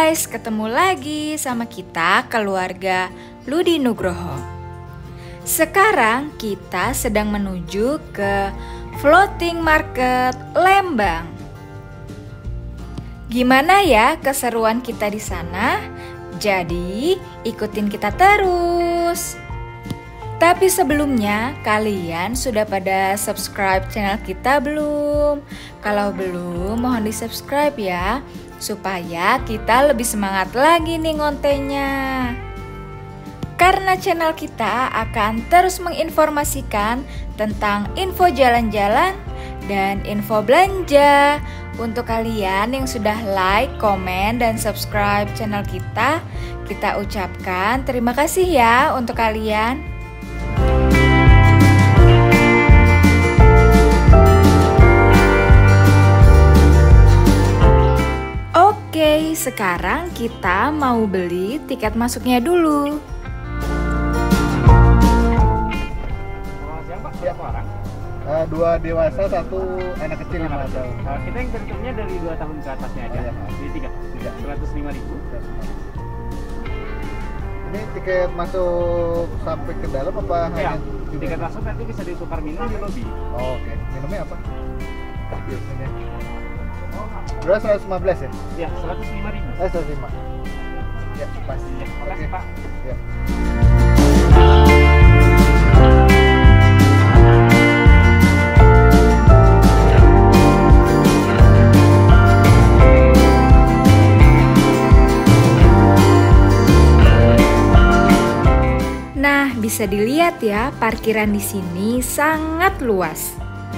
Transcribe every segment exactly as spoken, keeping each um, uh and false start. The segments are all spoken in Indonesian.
guys, ketemu lagi sama kita keluarga Ludi Nugroho. Sekarang kita sedang menuju ke Floating Market Lembang. Gimana ya keseruan kita di sana? Jadi ikutin kita terus. Tapi sebelumnya kalian sudah pada subscribe channel kita belum? Kalau belum mohon di subscribe ya, supaya kita lebih semangat lagi nih ngontennya. Karena channel kita akan terus menginformasikan tentang info jalan-jalan dan info belanja. Untuk kalian yang sudah like, komen, dan subscribe channel kita, kita ucapkan terima kasih ya untuk kalian. Oke, sekarang kita mau beli tiket masuknya dulu. Selamat siang Pak, berapa orang? Uh, dua dewasa, satu anak kecil lima tahun. Uh, kita yang tentunya dari dua tahun ke atasnya aja. Oh, iya, Pak. Jadi tiga, Tiga. seratus lima ribu. Ini tiket masuk sampai ke dalam apa Ya, hanya juga? tiket masuk nanti bisa ditukar minum di lobi. Oh, oke. Minumnya apa? Biasanya. Berapa seratus lima belas ya? Ya, seratus lima ribu. Eh, seratus lima. Ya, pas. Ya, makasih Oke. Pak. Ya. Nah, bisa dilihat ya, parkiran di sini sangat luas.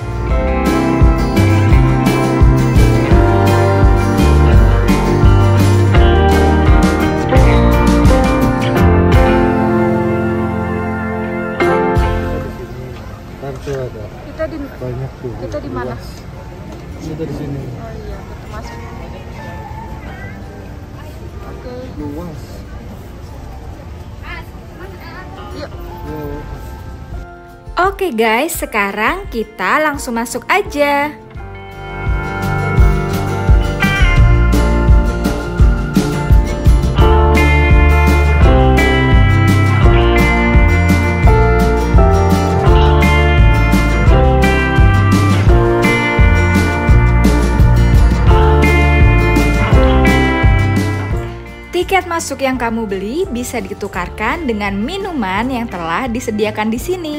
Kartu ada. Kita di Banyak tuh. kita di mana? Kita di sini. Oh iya, kita masuk. Oke, Luas. yuk. Yuk. Oke guys, sekarang kita langsung masuk aja. Tiket masuk yang kamu beli bisa ditukarkan dengan minuman yang telah disediakan di sini.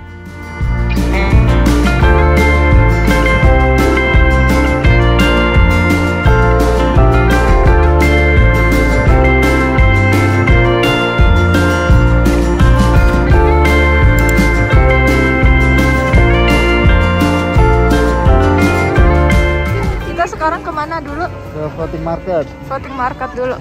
Kita sekarang kemana dulu? Ke Floating Market. Floating Market dulu.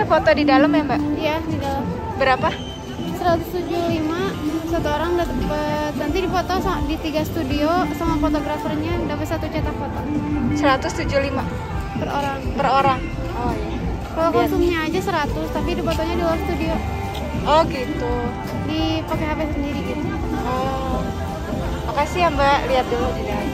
foto di dalam ya Mbak? Iya, di dalam. Berapa? seratus tujuh puluh lima satu orang dapat, nanti difoto sa- di tiga studio sama fotografernya dapat satu cetak foto seratus tujuh puluh lima per orang. per orang. Oh iya. Kalau Lihat. konsumnya aja seratus, tapi di fotonya di luar studio. Oh gitu. Dipakai H P sendiri gitu. Oh. Makasih ya Mbak, lihat dulu di dalam.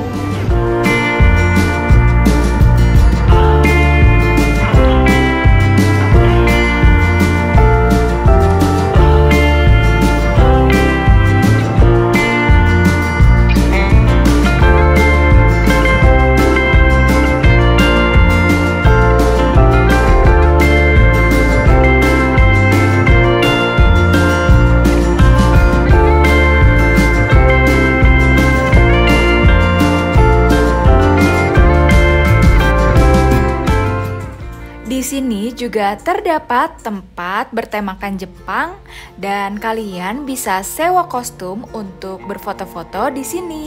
Di sini juga terdapat tempat bertemakan Jepang dan kalian bisa sewa kostum untuk berfoto-foto di sini.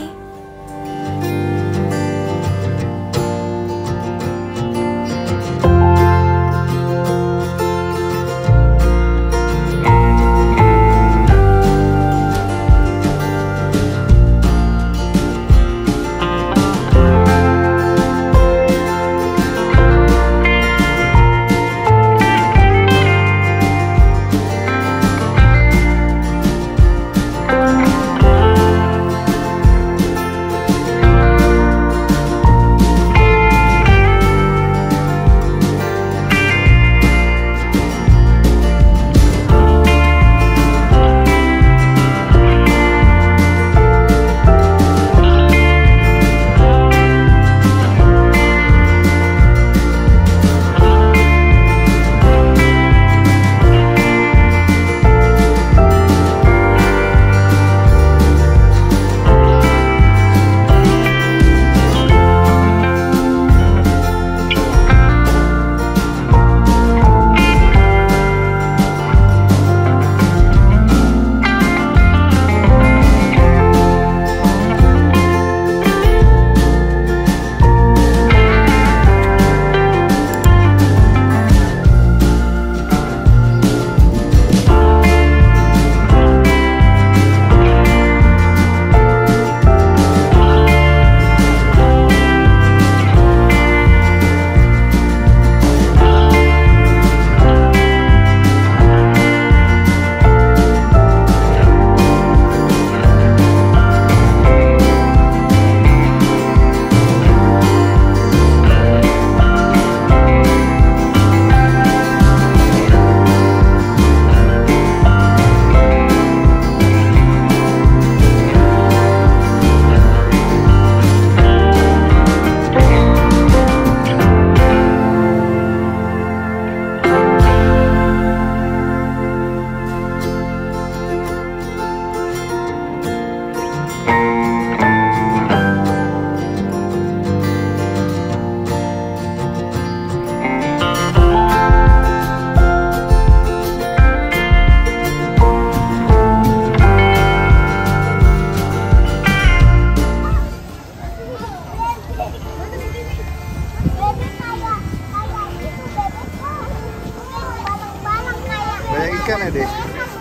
Banyak ikan ya deh.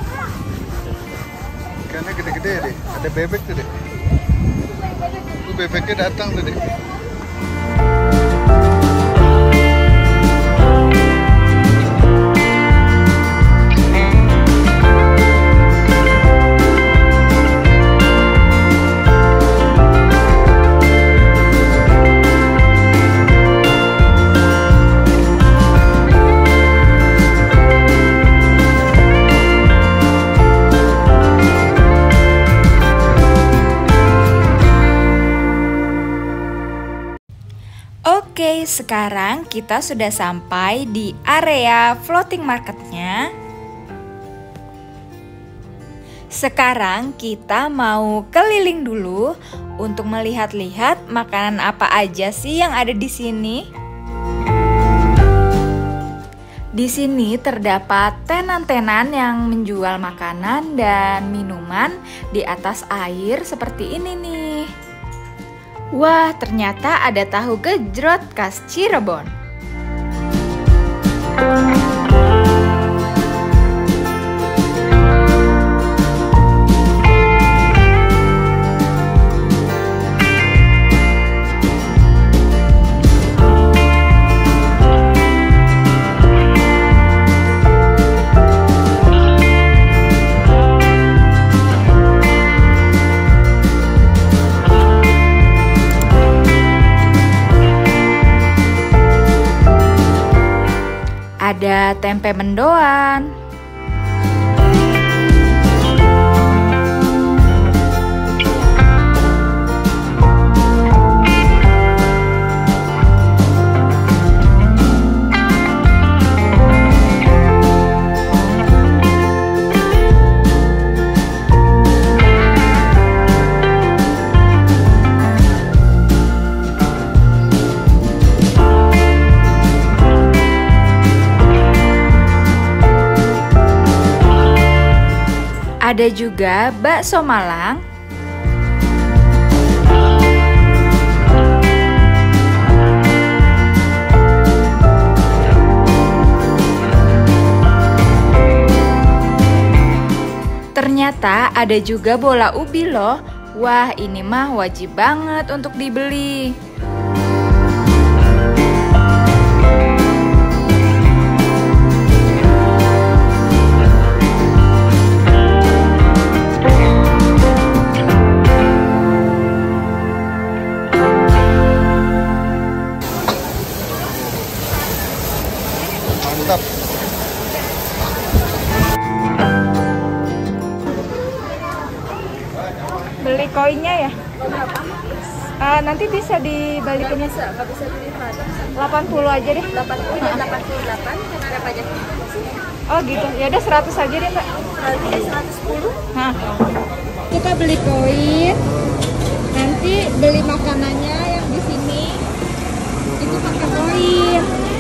Ikannya gede-gede ya deh. Ada bebek tuh deh. Tuh bebeknya datang tuh deh. Oke, sekarang kita sudah sampai di area floating marketnya. Sekarang kita mau keliling dulu untuk melihat-lihat makanan apa aja sih yang ada di sini. Di sini terdapat tenan-tenan yang menjual makanan dan minuman di atas air seperti ini nih. Wah, ternyata ada tahu gejrot khas Cirebon. ada tempe mendoan, ada juga bakso Malang, ternyata ada juga bola ubi loh. Wah, ini mah wajib banget untuk dibeli. Mantap. Beli koinnya ya? Uh, nanti bisa dibalikin ya? Nggak bisa dilihat. delapan puluh aja deh. delapan puluh dan delapan puluh delapan ada pajak. Oh gitu, ya udah seratus aja deh Mbak. Kalau tidak seratus sepuluh. Nah, Kita beli koin, nanti beli makanannya yang di sini itu pakai koin.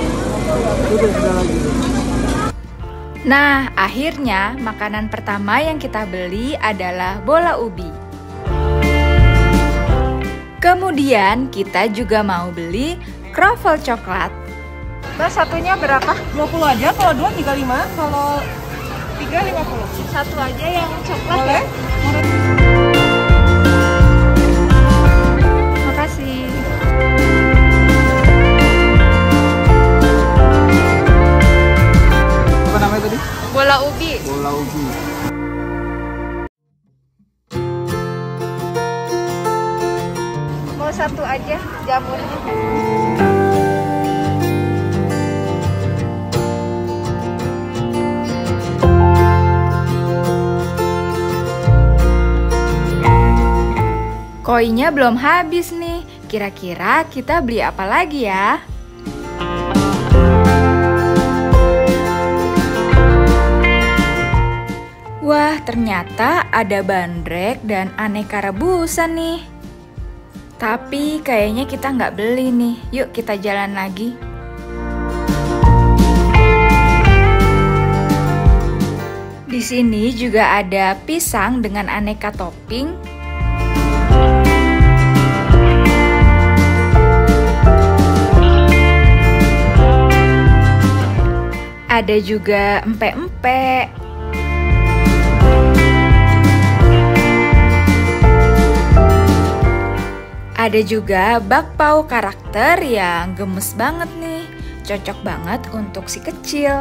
nah akhirnya makanan pertama yang kita beli adalah bola ubi. Kemudian kita juga mau beli kroffel coklat. Mbak, satunya berapa? dua puluh aja, kalau dua tiga puluh lima, kalau tiga lima puluh. Satu aja yang coklat. Boleh? Makasih. Apa namanya tadi? Bola ubi. Bola ubi. Mau satu aja jamurnya. Koinnya belum habis nih. Kira-kira kita beli apa lagi ya? Wah, ternyata ada bandrek dan aneka rebusan nih. Tapi kayaknya kita nggak beli nih. Yuk kita jalan lagi. Di sini juga ada pisang dengan aneka topping. Ada juga empek-empek. Ada juga bakpao karakter yang gemes banget nih. Cocok banget untuk si kecil.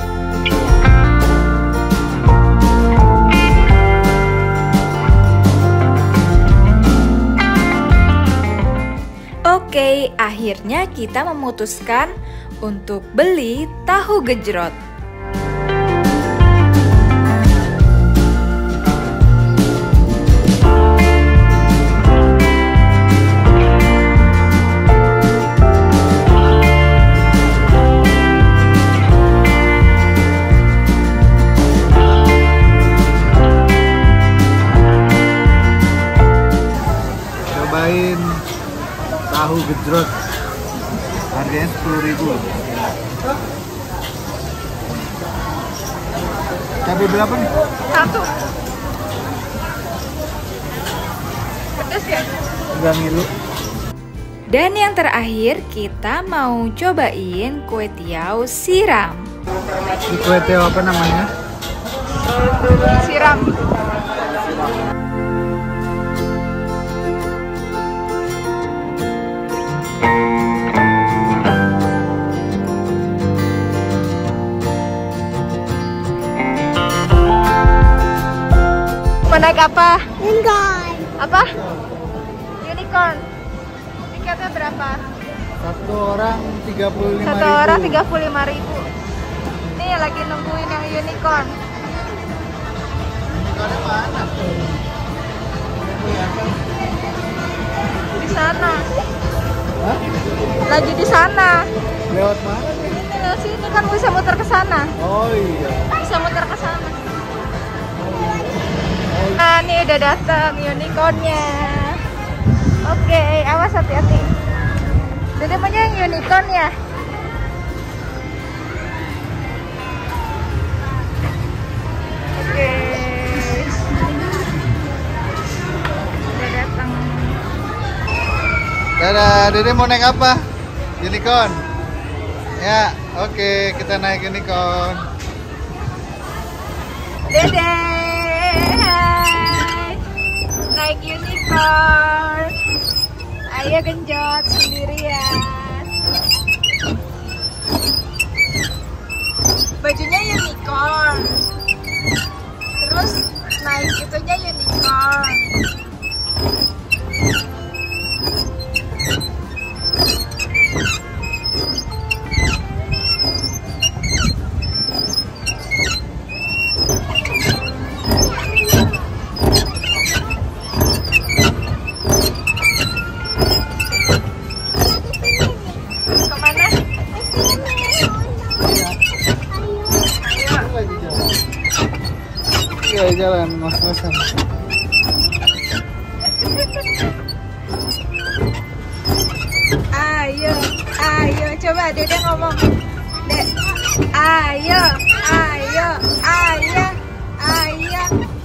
Oke, akhirnya kita memutuskan untuk beli tahu gejrot. Cobain tahu gejrot. Harganya sepuluh ribu. Cabai berapa nih? Satu. Pedas ya? Enggak ngilu. Dan yang terakhir kita mau cobain kue tiaw siram. Ini kue tiaw apa namanya? Siram. Mau naik apa? Unicorn. Apa? Unicorn. Tiketnya berapa? Satu orang tiga puluh lima ribu. Satu orang tiga puluh lima ribu. lagi nungguin yang unicorn. Unicornnya mana? Di sana. Hah? Lagi di sana. Lewat mana nih? Ini lewat sini kan bisa muter ke sana. Oh iya. Bisa muter ke sana. Nah, nih udah datang unicornnya. Oke, awas hati-hati. Dede maunya yang unicorn ya. Oke. Udah datang. Dadah, Dede mau naik apa? Unicorn? Ya, oke, kita naik unicorn. Dede, hai. Naik unicorn. Ayo genjot sendirian. Bajunya unicorn. Terus naik itunya unicorn. Kemana? Lagi jalan. Iya, jalan mas-masan. Ayo, ayo, coba Dede ngomong. Dek, ayo, ayo, ayo, ayo.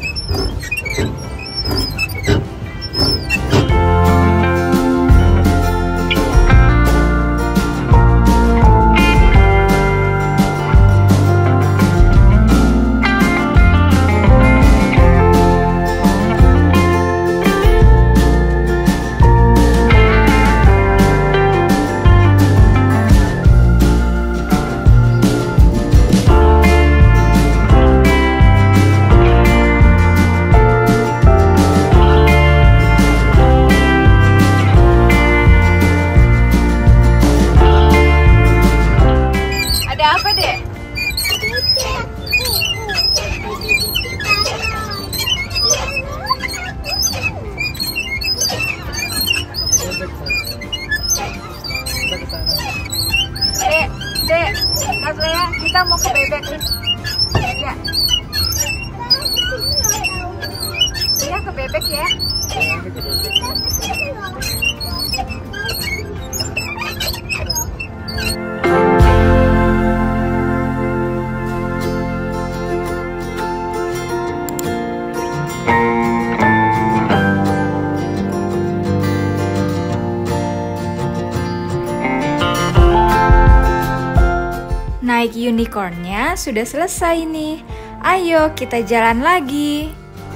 Ada apa, Dek? Dek, Dek, Kak Zaya, kita mau ke bebek nih. Ya. Iya, ke bebek ya. Naik unicornnya sudah selesai nih. Ayo kita jalan lagi.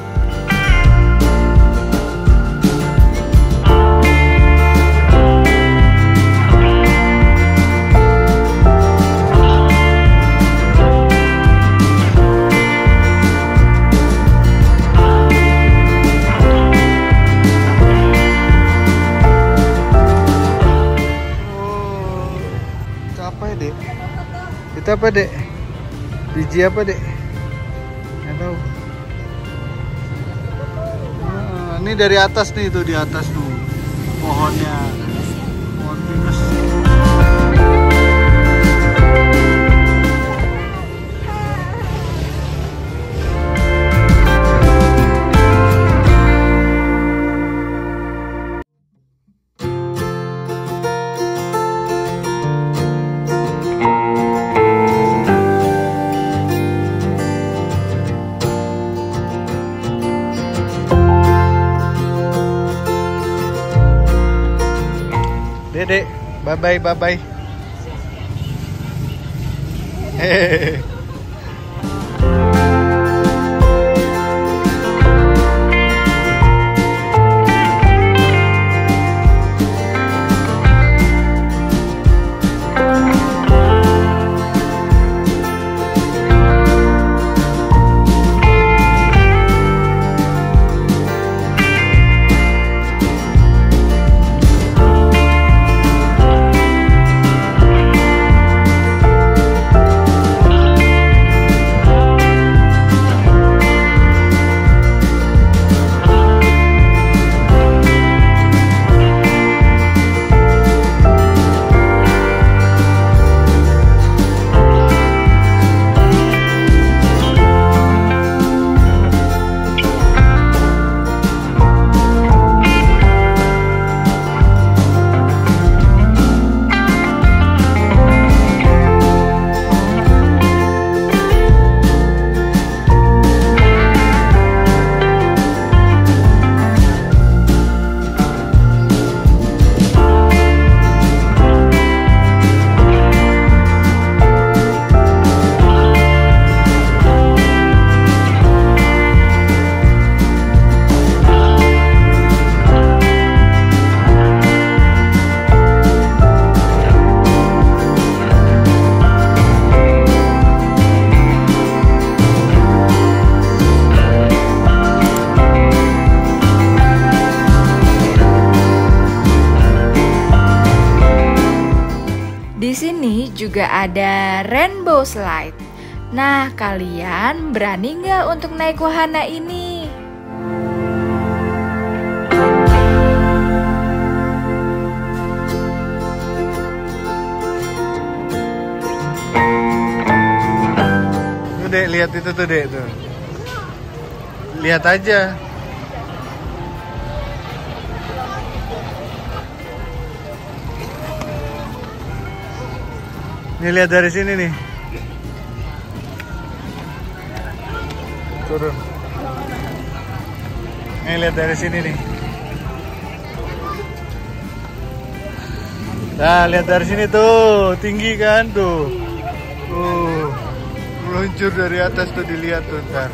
Oh, itu apa ya, Dek? Itu apa, Dek? Biji apa, Dek? Nggak tahu. Ah, ini dari atas nih, itu di atas tuh pohonnya. Pohon pinus. Dede, bye bye bye bye. Hehehe. juga ada rainbow slide. Nah, kalian berani nggak untuk naik wahana ini? Tuh Dek, lihat itu tuh Dek tuh. Lihat aja. Nih lihat dari sini nih. Turun. Nih lihat dari sini nih. Nah, lihat dari sini tuh, tinggi kan tuh. Uh, meluncur dari atas tuh, dilihat tuh ntar.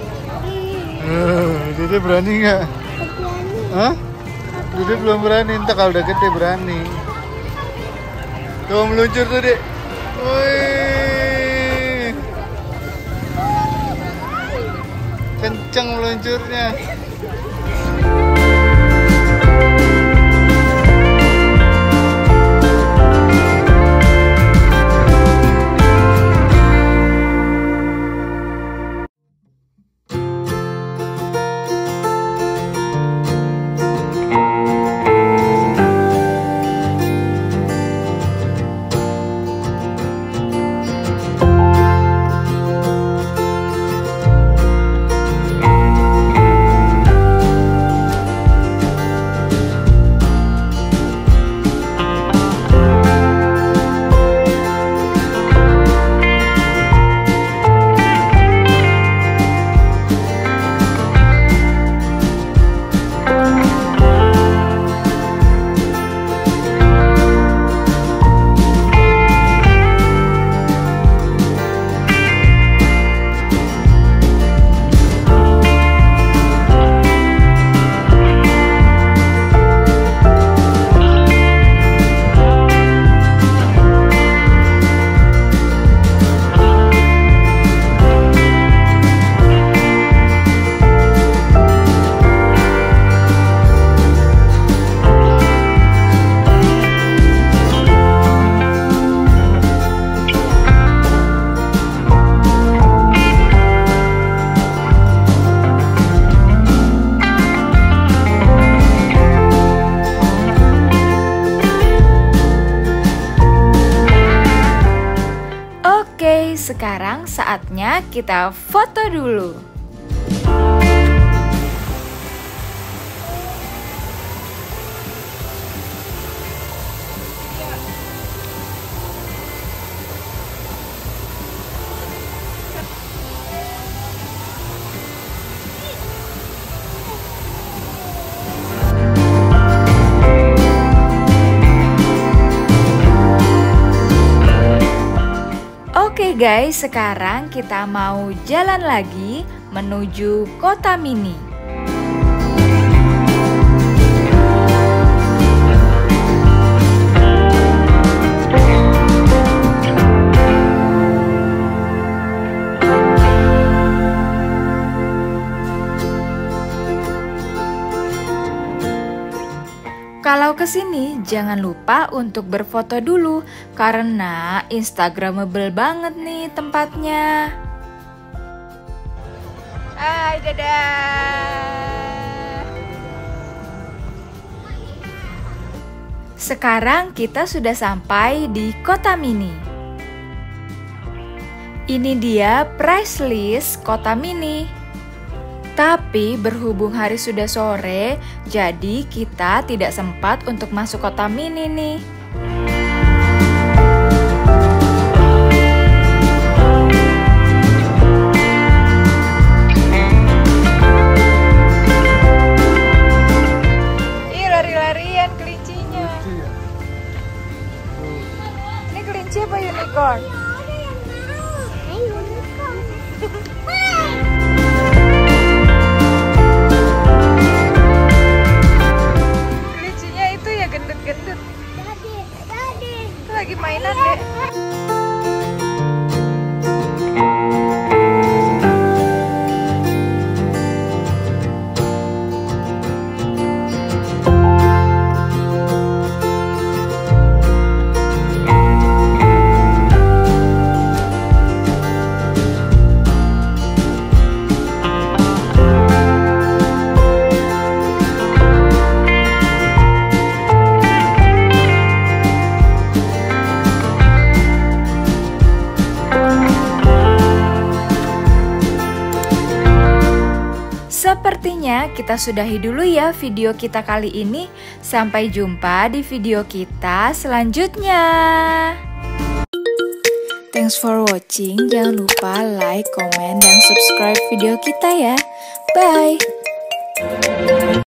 Uh, Dede berani nggak? Hah? Dede belum berani, entah kalau udah gede berani. Tuh meluncur tuh Dek. Wih, kenceng meluncurnya. Sekarang saatnya kita foto dulu. Oke guys, sekarang kita mau jalan lagi menuju kota mini. Kalau kesini jangan lupa untuk berfoto dulu karena instagramable banget nih tempatnya. Hai, dadah. Sekarang kita sudah sampai di kota mini. Ini dia price list kota mini. Tapi berhubung hari sudah sore, jadi kita tidak sempat untuk masuk kota mini nih. Ih, lari-larian kelincinya. Ini kelinci apa unicorn? Gendut-gendut. Sepertinya kita sudahi dulu ya video kita kali ini. Sampai jumpa di video kita selanjutnya. Thanks for watching. Jangan lupa like, comment, dan subscribe video kita ya. Bye.